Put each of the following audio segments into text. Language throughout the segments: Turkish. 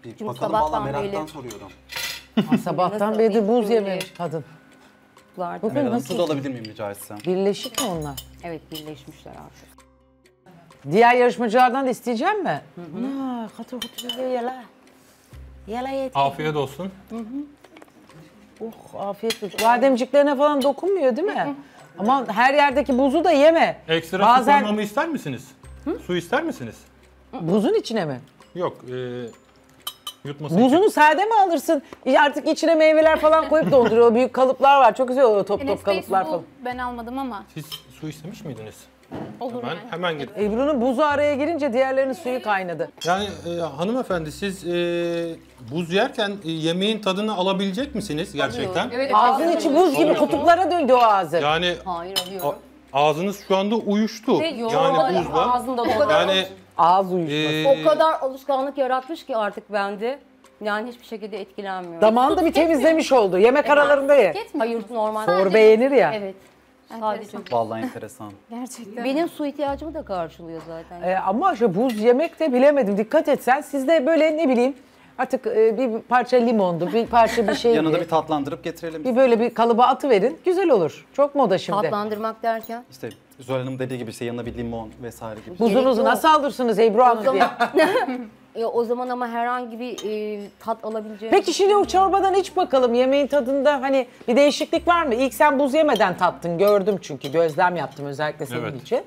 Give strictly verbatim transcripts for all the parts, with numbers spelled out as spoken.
Bir Çünkü bakalım sabahtan valla meraktan beri- soruyorum. Ha, sabahtan Nasıl? beri de buz Böyle- yememiş kadın. Vardı. Bugün Meral Hanım nasıl? tuz alabilir miyim rica etsem? Birleşik mi onlar? Evet, birleşmişler abi. Diğer yarışmacılardan da isteyeceğim mi? Ha, katır kutu yala. Yala yet. Afiyet olsun. Oh, afiyet olsun. Bademciklerine falan dokunmuyor değil mi? Ama her yerdeki buzu da yeme. Ekstra Bazen- su koymamı ister misiniz? Su ister misiniz? Buzun içine mi? Yok. E, yutması için. Buzunu sade mi alırsın? Artık içine meyveler falan koyup donduruyor. O büyük kalıplar var. Çok güzel oluyor top top Enes Bey kalıplar su falan. ben almadım ama Siz su istemiş miydiniz? olur Hemen, yani. hemen gidin. Ebru'nun buzu araya girince diğerlerinin suyu kaynadı. Yani e, hanımefendi siz e, buz yerken e, yemeğin tadını alabilecek misiniz gerçekten? Evet, Ağzın içi buz gibi kutuplara döndü o ağzı. Yani Hayır, a- alıyorum. ağzınız şu anda uyuştu. Ve yok, Yani buzla. ağzında o kadar, Yani Ağız uyuşması. e, o kadar alışkanlık yaratmış ki artık bende. Yani hiçbir şekilde etkilenmiyorum. Damağını da bir temizlemiş oldu. Yemek aralarında ye. Tüketmiyor Hayır, musun? normal. Çorba yenir ya. Evet. Sadece. Vallahi enteresan. Gerçekten. Benim su ihtiyacımı da karşılıyor zaten. Ee, ama şu buz yemek de bilemedim. Dikkat etsen siz de böyle ne bileyim artık e, bir parça limondu, bir parça bir şeydi. Yanında bir tatlandırıp getirelim. Bir böyle bir kalıba atıverin. Güzel olur. Çok moda şimdi. Tatlandırmak derken. İşte Zuhal Hanım dediği gibi işte yanına bir limon vesaire gibi. Buzunuzu Gerek yok. nasıl alırsınız Ebru Hanım diye. E, o zaman ama herhangi bir e, tat alabileceğim. Peki şimdi o çorbadan iç bakalım. Yemeğin tadında hani bir değişiklik var mı? İlk sen buz yemeden tattın. Gördüm çünkü. Gözlem yaptım özellikle senin Evet. için.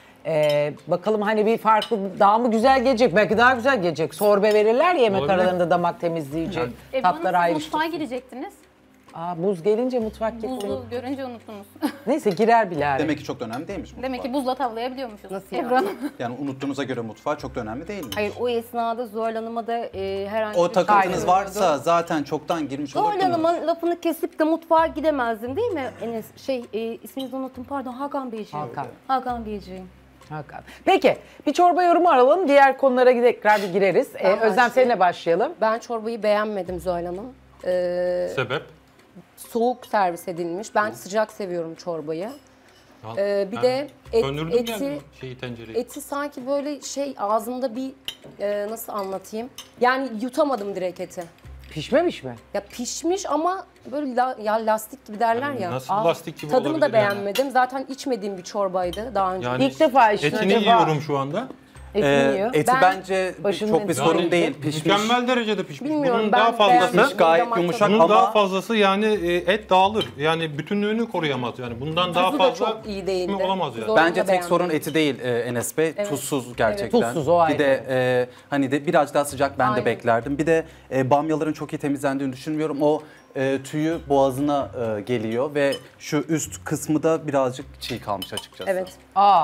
Ee, bakalım hani bir farklı daha mı güzel gelecek? Belki daha güzel gelecek. Sorbe verirler ya yemek Olabilir. aralarında damak temizleyici. Ebru Hanım, Tatları siz ayrıştı. mutfağa girecektiniz. Aa, buz gelince mutfak Buzlu getiriyor. görünce unuttunuz. Neyse girer bile. Demek ki çok da önemli değilmiş mutfak. Demek ki buzla tavlayabiliyormuşuz. Nasıl Ebru yani? Hanım. Yani unuttuğunuza göre mutfağı çok da önemli değilmiş. Hayır, o esnada Zuhal Hanım'a da e, herhangi O bir takıntınız şey varsa zaten çoktan girmiş Zuhal olurdunuz. Hanım'ın lafını kesip de mutfağa gidemezdim değil mi Enes? Şey, e, isminizi unuttum pardon, Hakan Beyciğim. Hakan. Hakan Beyciğim. Hakan. Peki bir çorba yorumu alalım. Diğer konulara tekrar bir gireriz. Ee, Özlem başlayayım. seninle başlayalım. Ben çorbayı beğenmedim Zuhal Hanım. Ee, sebep? soğuk servis edilmiş. Ben sıcak seviyorum çorbayı. Ya, Ee, bir ben de et- söndürdüm eti- yani şeyi tencereyi. Eti sanki böyle şey ağzımda bir e, nasıl anlatayım? Yani yutamadım direkt eti. Pişmemiş mi? Ya pişmiş ama böyle la- ya lastik gibi derler Yani ya. nasıl Aa, lastik gibi Tadını da olabilir yani? beğenmedim. Zaten içmediğim bir çorbaydı daha önce. Yani İlk defa içtim. etini İlk defa. yiyorum şu anda. Etini Ee, yiyor. eti Ben- bence Başının çok bir eti- sorun Yani değil. Pişmiş. Mükemmel derecede pişmiş. Bilmiyorum, Bunun ben daha fazlası beğenmedim. gayet Damak yumuşak tadı. bunun ama daha fazlası yani e, et dağılır. Yani bütünlüğünü koruyamaz yani. Bundan daha Tuzu da fazla çok iyi değildi. pişme olamaz yani. Zor- bence da tek beğendim. sorun eti değil e, Enes Bey. Tuzsuz gerçekten. Tuzsuz, o ayrı. Bir de e, hani de biraz daha sıcak ben de Aynen. beklerdim. Bir de e, bamyaların çok iyi temizlendiğini düşünmüyorum. O e, tüyü boğazına e, geliyor ve şu üst kısmı da birazcık çiğ kalmış açıkçası. Evet. Aa,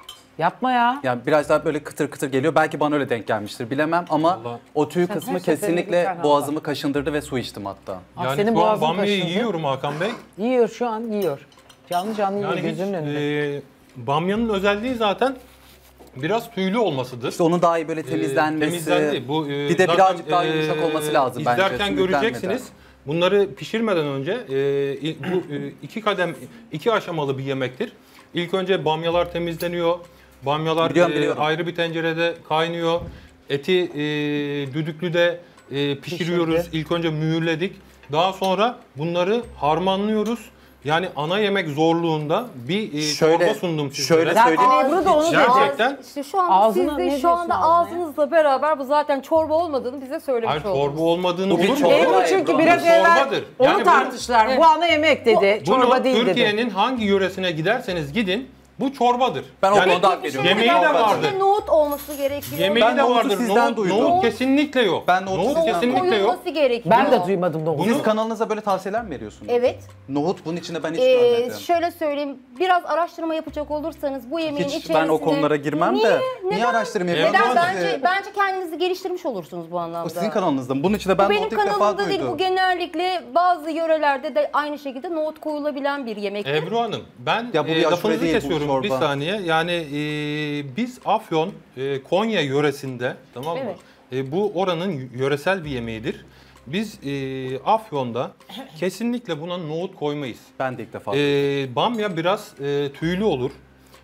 yapma ya. Yani biraz daha böyle kıtır kıtır geliyor. Belki bana öyle denk gelmiştir bilemem ama Vallahi- o tüy Sen kısmı her seferinde bir kesinlikle tane al boğazımı kaşındırdı ve su içtim hatta. Ah, Yani senin şu an boğazın bamyayı kaşındı. yiyorum Hakan Bey. Yiyor şu an yiyor. Canlı canlı yiyor Yani hiç, gözümün önünde. e, bamyanın özelliği zaten biraz tüylü olmasıdır. İşte onun daha iyi böyle Ee, temizlenmesi. temizlendi. Bu, e, bir de zaten, birazcık daha e, yumuşak olması lazım bence. İzlerken sümüklenmeden. göreceksiniz. Bunları pişirmeden önce e, il- bu e, iki kadem, iki aşamalı bir yemektir. İlk önce bamyalar temizleniyor. Bamyalar Biliyorum, e, biliyorum. ayrı bir tencerede kaynıyor. Eti e, düdüklüde e, pişiriyoruz. Pişirdi. İlk önce mühürledik. Daha sonra bunları harmanlıyoruz. Yani ana yemek zorluğunda bir e, Şöyle- çorba sundum sizlere. şöyle Zaten söyleyeyim. Ebru da onu dedi. Gerçekten İşte şu anda Ağzına siz ne de diyorsun şu anda ağzına ya? ağzınızla beraber bu zaten çorba olmadığını bize söylemiş hayır, oldunuz. çorba olmadığını Bu bir olur mu? çorba. Ebru çünkü Ebru biraz Bu evvel çorbadır. onu Yani bu- tartıştılar. Bu ana yemek dedi. Bunu Çorba değil dedi. Türkiye'nin hangi yöresine giderseniz gidin bu çorbadır. Ben o yani konuda hak veriyorum. yemeği de Çorba. vardır. İçinde nohut olması gerekiyor. Yemeği Ben de nohutu vardır. sizden Nohut, duydum. nohut kesinlikle yok. Ben nohutu nohut sizden kesinlikle yok. Koyulması gerekiyor. Ben de duymadım nohutu. Bunu- Siz kanalınıza böyle tavsiyeler mi veriyorsunuz? Evet. Nohut bunun içinde ben hiç Ee, görmedim. şöyle söyleyeyim, biraz araştırma yapacak olursanız bu yemeğin Hiç içerisine... ben o konulara girmem Niye? de. Niye Neden? araştırma Neden? yapıyorsunuz? Neden? Bence, bence kendinizi geliştirmiş olursunuz bu anlamda. O sizin kanalınızda mı? Bunun içinde ben Bu benim nohutu ilk defa kanalımda değil, duydum. bu genellikle bazı yörelerde de aynı şekilde nohut koyulabilen bir yemektir. Ebru Hanım ben Ya bu bir e, aşure lafınızı değil, bu kesiyorum bir çorba. saniye. Yani e, biz Afyon, e, Konya yöresinde tamam mı? Evet. E, bu oranın yöresel bir yemeğidir. Biz e, Afyon'da kesinlikle buna nohut koymayız. Ben de ilk defa. E, bamya biraz e, tüylü olur.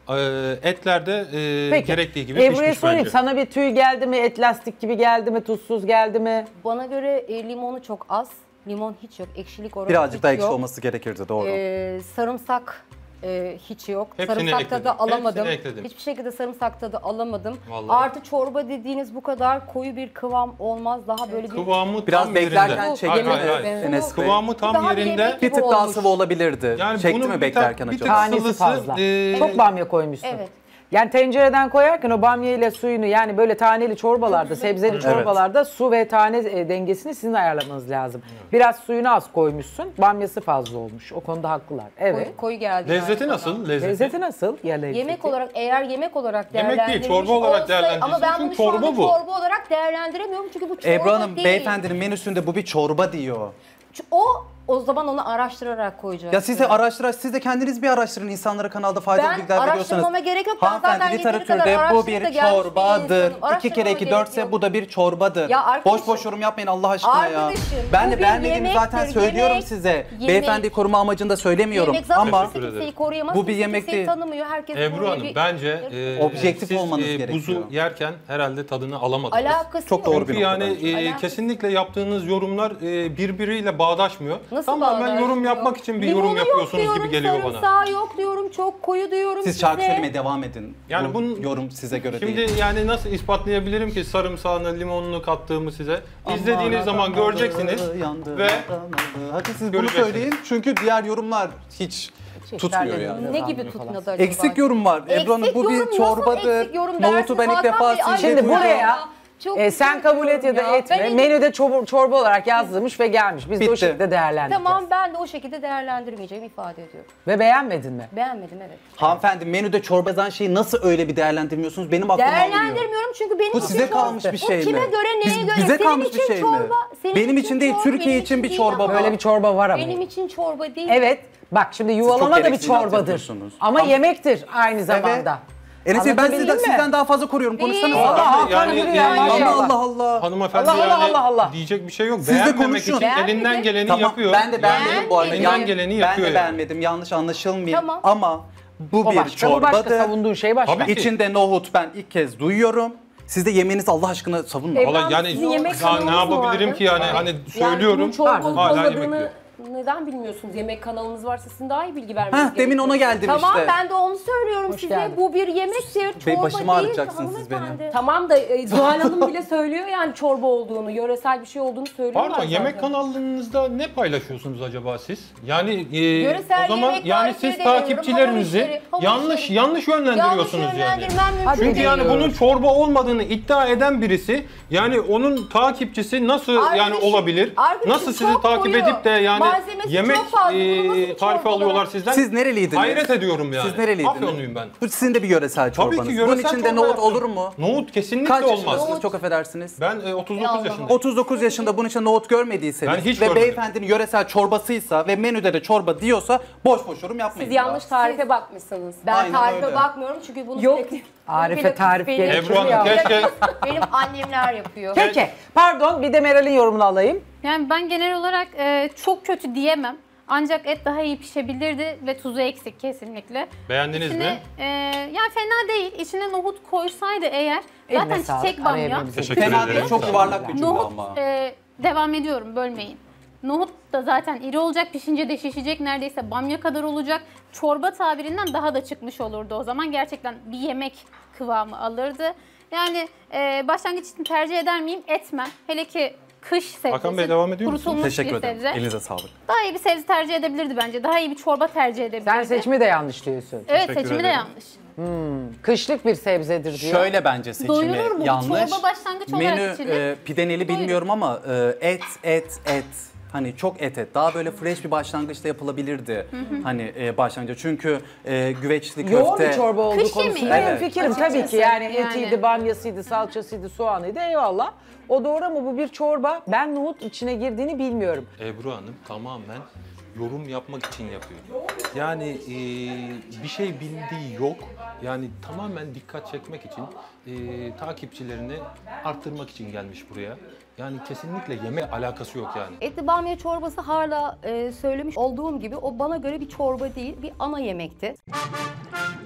Ee, etler de e, Peki. gerektiği gibi Ebru'ya pişmiş sorayım. bence. Sana bir tüy geldi mi? Et lastik gibi geldi mi? Tuzsuz geldi mi? Bana göre e, limonu çok az. Limon hiç yok. Ekşilik oranı Birazcık hiç daha ekşi yok. olması gerekirdi, doğru. Ee, sarımsak e, hiç yok. Hepsini Sarımsak ekledim. tadı alamadım. Hepsini ekledim. Hiçbir şekilde sarımsak tadı alamadım. Vallahi. Artı çorba dediğiniz bu kadar koyu bir kıvam olmaz. Daha böyle bir Kıvamı Biraz tam beklerken yerinde. çekti Hayır, mi hayır, hayır. Enes Bey? Kıvamı tam Daha bir yerinde. yemek Bir tık gibi daha olmuş. sıvı olabilirdi. Yani Çekti bunu mi bir beklerken tek- bir acaba? tek- Tanesi Sıvısı, fazla. e, Çok bamya koymuşsun. Evet. Yani tencereden koyarken o bamya ile suyunu, yani böyle taneli çorbalarda, sebzeli çorbalarda su ve tane e, dengesini sizin ayarlamanız lazım. Biraz suyunu az koymuşsun, bamyası fazla olmuş. O konuda haklılar. Evet. Koyu, koyu geldi. Lezzeti yani nasıl? bana. Lezzeti. Lezzeti nasıl? Ya lezzeti. Yemek olarak, eğer yemek olarak Yemek değil, değerlendirilmiş çorba olarak olsa- değerlendirilsin. Ama ben bunu Çünkü şu anda çorba bu. çorba olarak değerlendiremiyorum çünkü bu çorba Ebru Hanım, değil. beyefendinin menüsünde bu bir çorba diyor. Ç- O o zaman onu araştırarak koyacağız. Ya siz de araştır, siz de kendiniz bir araştırın, insanlara kanalda faydalı Ben bilgiler veriyorsanız. araştırmama gerek yok. Ben zaten Hanımefendi yeteri kadar literatürde bu araştırıp da bir gelmiş bir çorbadır. insanım. iki kere iki Araştırmama dörtse gerek yok. bu da bir çorbadır. Ya arkadaşım- boş boş yorum yapmayın Allah aşkına ya. Arkadaşım, Ben bu de bir beğenmediğimi yemektir, zaten söylüyorum yemek, size. yemek. Beyefendi koruma amacında söylemiyorum Yemek zaten ama kimse kimseyi koruyamaz. bu bir kimse yemek kimseyi değil. tanımıyor. Herkes Ebru böyle Hanım bir- bence e, Objektif siz, olmanız e, gerekiyor. buzu yerken herhalde tadını alamadınız. Alakası Çok yok. doğru Çünkü bir nokta yani bence. e, Alakası- kesinlikle yaptığınız yorumlar e, birbiriyle bağdaşmıyor. Nasıl Tamamen bağdaşmıyor? yorum yapmak için bir Limonu yorum yok yapıyorsunuz diyorum, gibi geliyor bana. sarımsağı yok diyorum, çok koyu diyorum Siz size. şarkı söylemeye devam edin. Yani bu bunun- yorum size göre Şimdi değil. yani nasıl ispatlayabilirim ki sarımsağını, limonunu kattığımı size? İzlediğiniz Aman zaman adanalı, göreceksiniz yandı, ve adanalı. Hadi siz bunu göreceksiniz. söyleyin çünkü diğer yorumlar hiç tutmuyor terledim. yani. Ne gibi tutmadı acaba? Eksik yorum var. Ebru Hanım bu yorum, bir nasıl çorbadır. eksik yorum Nohutu ben ilk dersiniz defa Hakan Bey? Ay, sizce Şimdi duydum. buraya Çok e, sen güzel kabul et ya da ya. etme. Ben- Menüde çorba, çorba olarak yazılmış ve gelmiş. Biz de o Bitti. şekilde değerlendireceğiz. Tamam, ben de o şekilde değerlendirmeyeceğimi ifade ediyorum. Ve beğenmedin mi? Beğenmedim, evet. Hanımefendi menüde çorba yazan şeyi nasıl öyle bir değerlendirmiyorsunuz? Benim aklım almıyor. Değerlendirmiyorum çünkü benim Bu için size çorba- kalmış bir şey mi? O kime göre, neye Biz- göre? Bize Senin kalmış için bir şey mi? çorba, senin Benim için değil, çorba, Türkiye benim için bir değil çorba ama. var. Böyle bir çorba var ama. Benim için çorba değil. Evet. Bak şimdi yuvalama çok da bir gereksinim çorbadır. yapıyorsunuz. Ama Ama- yemektir aynı zamanda. Enes Bey ben Anlatabildim sizden, mi? sizden daha fazla koruyorum. Konuşsanız. Değil. Allah Hakan Yani, yürü ya e, maşallah. Allah Allah Allah. Hanımefendi Allah Allah yani Allah Allah. diyecek bir şey yok. Siz de Beğenmemek konuşun. için Beğenmedim. elinden geleni Tamam yapıyor. ben de beğenmedim bu arada. Elinden Yani geleni ben yapıyor de yani. beğenmedim. Yanlış anlaşılmayayım. Tamam. Ama bu O bir başka, bu başka, çorbadır. savunduğun şey başka. Tabii ki. İçinde nohut ben ilk kez duyuyorum. Siz de yemeğiniz Allah aşkına savunmayın. Ebru- Valla yani Sizin yemek ya kanalınız ne mı yapabilirim vardı? ki yani hani Yani söylüyorum. bunun çorba olup Hala yemek olmadığını diyor. neden bilmiyorsunuz? Yemek kanalınız varsa sizin daha iyi bilgi vermeniz Heh, gerekiyor. demin ona geldim Tamam, işte. ben de onu söylüyorum size. geldin. Bu bir yemektir, Bey, çorba başımı değil ağrıtacaksınız siz hanımefendi. benim. Tamam da e, Zuhal Hanım bile söylüyor yani çorba olduğunu, yöresel bir şey olduğunu söylüyorlar Pardon yemek zaten. kanalınızda ne paylaşıyorsunuz acaba siz? Yani e, Yöresel o zaman yemek yani tarifi siz de veriyorum, takipçilerinizi hamur işleri, hamur yanlış işleri. yanlış yönlendiriyorsunuz Yanlış yani. yönlendirmem mümkün Hadi Çünkü değil. yani bunun çorba olmadığını iddia eden birisi yani onun takipçisi nasıl yani Arkadaşım, olabilir? arkadaşım Nasıl sizi çok takip koyu. edip de yani Malzemesi yemek çok fazla. Bunu nasıl bir e, çorba tarifi alıyorlar olarak- sizden? Siz nereliydiniz? Hayret ediyorum yani. Siz nereliydiniz? Afyonluyum ben. Bu sizin de bir yöresel Tabii çorbanız. ki Bunun yöresel içinde çorba nohut yaptım. olur mu? Nohut kesinlikle Kaç olmaz. yaşındasınız? Çok affedersiniz. Ben e, otuz dokuz Allah Allah. yaşındayım. otuz dokuz yaşında bunun içinde nohut görmediyseniz Ben hiç ve görmedim. beyefendinin yöresel çorbasıysa ve menüde de çorba diyorsa boş boş yorum yapmayın. Siz yanlış tarife bakmışsınız. Ben Aynen tarife öyle. bakmıyorum çünkü bunu Yok. bile- Arife bile tarif benim- gerekiyor. Ebru Hanım Ya. keşke Benim annemler yapıyor. Peki pardon bir de Meral'in yorumunu alayım. Yani ben genel olarak e, çok kötü diyemem. Ancak et daha iyi pişebilirdi ve tuzu eksik kesinlikle. beğendiniz İçine, mi? e, yani fena değil. İçine nohut koysaydı eğer. Zaten Eline sağlık, çiçek bamya. arayabiliriz. Teşekkür Fena ederim. değil, çok yuvarlak bir cümle Nohut, ama. e, devam ediyorum bölmeyin. Nohut da zaten iri olacak, pişince de şişecek, neredeyse bamya kadar olacak. Çorba tabirinden daha da çıkmış olurdu o zaman. Gerçekten bir yemek kıvamı alırdı. Yani e, başlangıç için tercih eder miyim? Etmem. Hele ki kış sebzesi, Hakan Bey, devam ediyor musunuz? kurutulmuş Teşekkür bir ederim. sebze. Elinize sağlık. Daha iyi bir sebze tercih edebilirdi bence. Daha iyi bir çorba tercih edebilirdi. Sen seçimi de yanlış diyorsun. Evet, Teşekkür seçimi de ederim. yanlış. Kışlık bir sebzedir diyor. Şöyle bence seçimi Doyurur mu? yanlış. Çorba başlangıç olarak Menü içilir. e, pideneli bilmiyorum ama e, et et et. Hani çok et et. Daha böyle fresh bir başlangıçta yapılabilirdi. Hani e, başlangıçta. Çünkü e, güveçli köfte. Yoğun bir çorba olduğu Kış konusunda yemeği. evet. Evet. fikrim tabii ki. Açıkçası Yani, yani. etiydi, bamyasıydı, salçasıydı, soğanıydı eyvallah. O doğru ama bu bir çorba. Ben nohut içine girdiğini bilmiyorum. Ebru Hanım tamamen yorum yapmak için yapıyor. Yani e, bir şey bildiği yok. Yani tamamen dikkat çekmek için, e, takipçilerini arttırmak için gelmiş buraya. Yani kesinlikle yemek alakası yok yani. Etli bamya çorbası hala e, söylemiş olduğum gibi o bana göre bir çorba değil, bir ana yemekti.